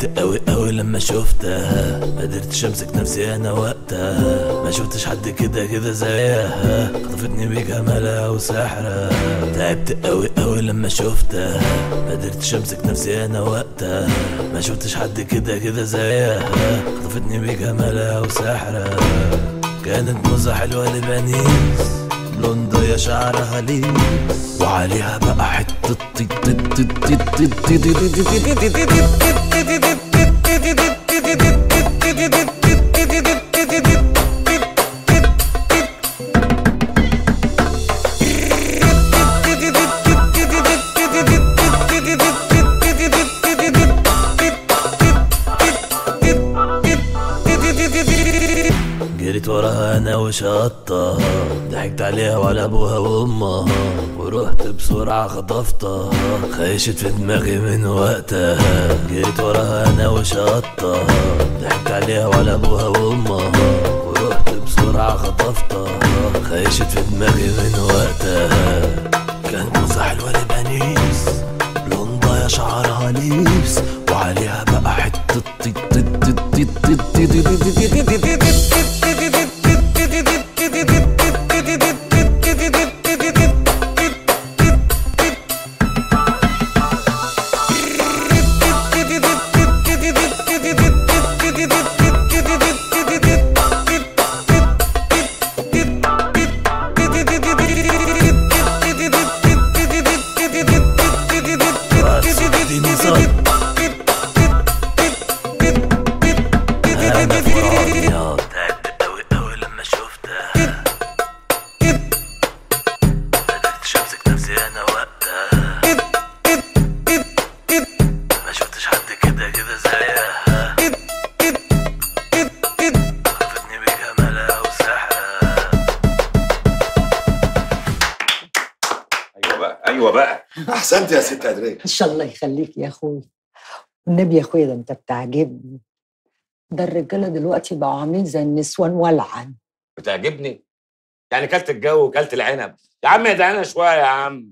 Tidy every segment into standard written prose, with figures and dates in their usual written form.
تعبت قوي قوي لما شفتها، ما قدرتش امسك نفسي انا وقتها، ما شفتش حد كده كده زيها، خطفتني بجمالها وسحرها. تعبت قوي قوي لما شفتها، ما قدرتش امسك نفسي انا وقتها، ما شفتش حد كده كده زيها، خطفتني بجمالها وسحرها. كانت موزة حلوة لبنيس، بلوندة يا شعرها ليس، وعليها بقى حتة جريت وراها انا وشطها، ضحكت عليها وعلى ابوها وامها، ورحت بسرعة خطفتها، خيشت في دماغي من وقتها. جريت وراها انا وشطها، ضحكت عليها وعلى ابوها وامها، ورحت بسرعة خطفتها، خيشت في دماغي من وقتها. كانت موزة حلوة لبنيس، بلوندة يا شعرها ليس، وعليها بقى حتة ايوه بقى احسنت يا ست ادريه. ان شاء الله يخليك يا اخوي. والنبي يا اخويا ده انت بتعجبني. ده الرجاله دلوقتي بقوا عاملين زي النسوان ولعن. بتعجبني؟ يعني كلت الجو وكلت العنب يا عم، ادعينا شويه يا عم.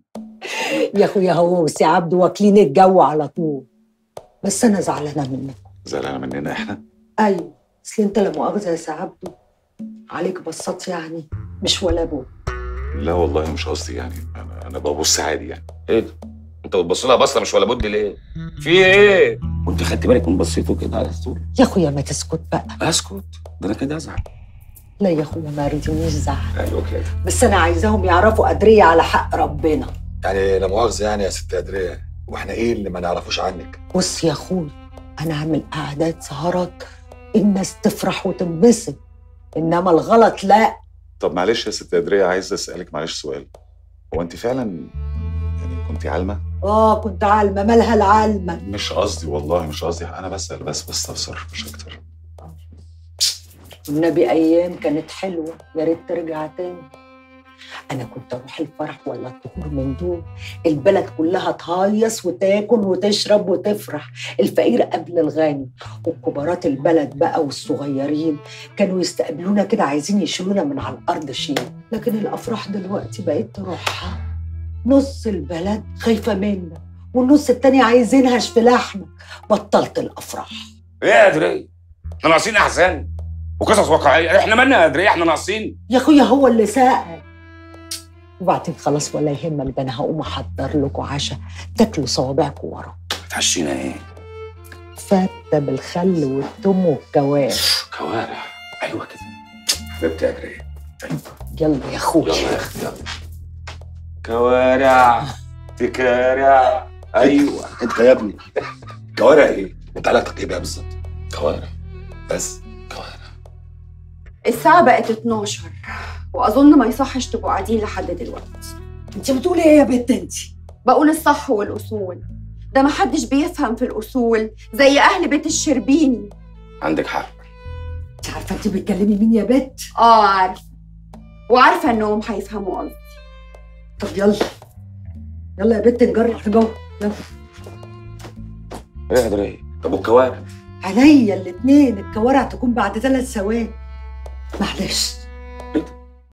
يا اخويا هو وسي عبده واكلين الجو على طول. بس انا زعلانه منك. زعلانه مننا احنا؟ ايوه، اصل انت لا مؤاخذه يا سي عبده عليك بصات يعني مش ولا ابوك. لا والله مش قصدي، يعني انا ببص عادي يعني. ايه ده؟ انت بتبص لها بصه مش ولا بد ليه؟ في ايه؟ وانت خدت بالك من بصيته كده على طول؟ يا اخويا ما تسكت بقى. اسكت؟ ده انا كده ازعل. لا يا اخويا ما ريتنيش زعل. ايوه كده. بس انا عايزاهم يعرفوا قدريه على حق ربنا. يعني لا مؤاخذه يعني يا ست ادريه، واحنا ايه اللي ما نعرفوش عنك؟ بص يا اخويا، انا هعمل قعدات سهرات الناس تفرح وتنبسط، انما الغلط لا. طب معلش يا ست ادريه، عايز اسالك معلش سؤال. هو انت فعلا يعني كنتي عالمه؟ كنت عالمه. مالها العالمه؟ مش قصدي والله، مش قصدي، انا بسال بس بستفسر مش اكتر. النبي ايام كانت حلوه، يا ريت ترجع تاني. انا كنت اروح الفرح ولا الطهور من دول، البلد كلها تهيص وتاكل وتشرب وتفرح، الفقير قبل الغني، وكبارات البلد بقى والصغيرين كانوا يستقبلونا كده عايزين يشيلونا من على الارض شيل. لكن الافراح دلوقتي بقيت تروحها نص البلد خايفه منك والنص التاني عايزينهاش في لحمك. بطلت الافراح. ايه يا ادريه؟ احنا ناقصين احزان وقصص واقعيه؟ احنا مالنا يا ادريه؟ احنا ناقصين؟ يا اخويا هو اللي سأل. وبعدين خلاص ولا يهمك، ده انا هقوم احضر لكم عشاء تاكلوا صوابعكم ورا. اتعشينا ايه؟ فته بالخل والثوم والكوارع. كوارع؟ ايوه كده حبيبتي يا ادريه. يلا يا اخويا. يلا يا اختي يلا. كوارع تكارع. ايوه انت يا ابني كوارع ايه؟ انت علاقتك ايه بقى بالظبط؟ كوارع بس كوارع. الساعة بقت 12 وأظن ما يصحش تبقوا قاعدين لحد دلوقتي. انت بتقولي ايه يا بنت انت؟ بقول الصح والأصول، ده محدش بيفهم في الأصول زي أهل بيت الشربيني. عندك حق. انت عارفة انت بتكلمي مين يا بنت؟ عارفة، وعارفة إنهم هيفهموا قصدي. طب يلا يلا يا بنت نجرب جوه. يلا. ايه يا ادريه؟ طب والكوارع؟ عليا الاتنين، الكوارع تكون بعد 3 ثواني. معلش